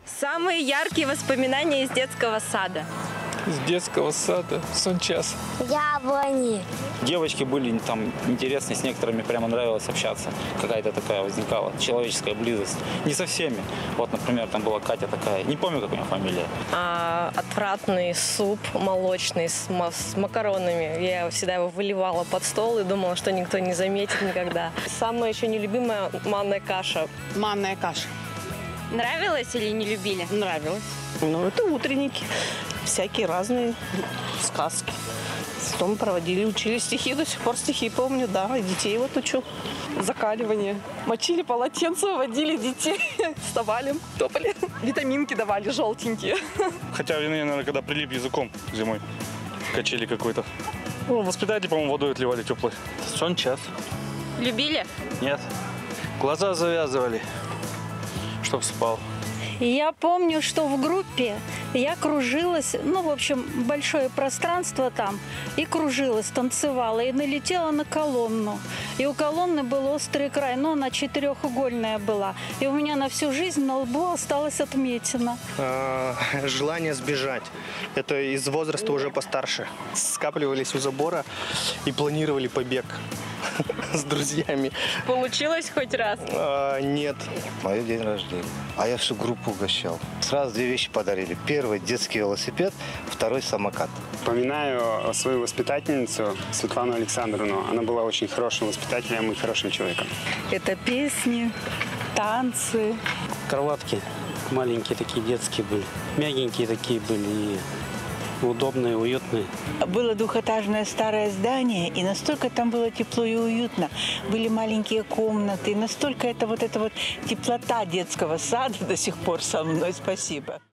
Самые яркие воспоминания из детского сада. С детского сада, Сончас. Яблони. Девочки были там интересные, с некоторыми прямо нравилось общаться. Какая-то такая возникала человеческая близость. Не со всеми. Вот, например, там была Катя такая, не помню, как у нее фамилия. Отвратный суп молочный с макаронами. Я всегда его выливала под стол и думала, что никто не заметит никогда. Самая еще нелюбимая манная каша. Манная каша. Нравилось или не любили? Нравилось. Ну, это утренники. Всякие разные сказки. Потом проводили, учили стихи. До сих пор стихи помню, да. И детей вот учу. Закаливание. Мочили полотенце, водили детей, вставали, топали. Витаминки давали желтенькие. Хотя, наверное, когда прилип языком зимой, качели какой-то. Ну, воспитатели, по-моему, водой отливали теплой. Сончас. Любили? Нет. Глаза завязывали, чтоб спал. Я помню, что в группе я кружилась, ну, в общем, большое пространство там, и кружилась, танцевала, и налетела на колонну. И у колонны был острый край, но она четырехугольная была. И у меня на всю жизнь на лбу осталась отметина. Желание сбежать. Это из возраста уже постарше. Скапливались у забора и планировали побег с друзьями. Получилось хоть раз? Нет. Мой день рождения. А я всю группу угощал. Сразу две вещи подарили. Первый детский велосипед, второй самокат. Вспоминаю свою воспитательницу Светлану Александровну. Она была очень хорошим воспитателем и хорошим человеком. Это песни, танцы. Кроватки маленькие такие детские были. Мягенькие такие были и удобные, уютные. Было двухэтажное старое здание, и настолько там было тепло и уютно. Были маленькие комнаты, и настолько эта вот теплота детского сада до сих пор со мной. Спасибо.